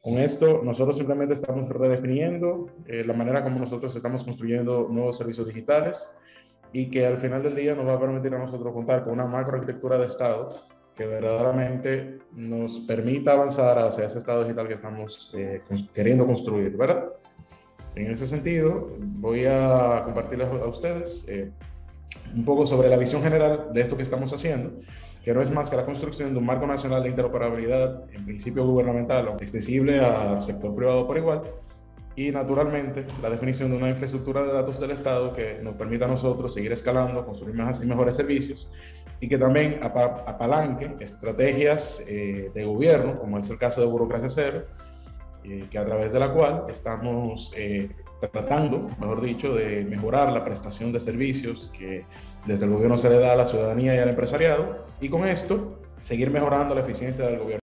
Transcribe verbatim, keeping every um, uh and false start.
Con esto, nosotros simplemente estamos redefiniendo eh, la manera como nosotros estamos construyendo nuevos servicios digitales y que al final del día nos va a permitir a nosotros contar con una macroarquitectura de Estado que verdaderamente nos permita avanzar hacia ese Estado digital que estamos eh, queriendo construir, ¿verdad? En ese sentido, voy a compartirles a ustedes eh, un poco sobre la visión general de esto que estamos haciendo, que no es más que la construcción de un marco nacional de interoperabilidad, en principio gubernamental, accesible al sector privado por igual, y naturalmente la definición de una infraestructura de datos del Estado que nos permita a nosotros seguir escalando, construir más y mejores servicios y que también apalanque estrategias eh, de gobierno, como es el caso de Burocracia Cero, eh, que a través de la cual estamos eh, tratando, mejor dicho, de mejorar la prestación de servicios que desde el gobierno se le da a la ciudadanía y al empresariado, y con esto seguir mejorando la eficiencia del gobierno.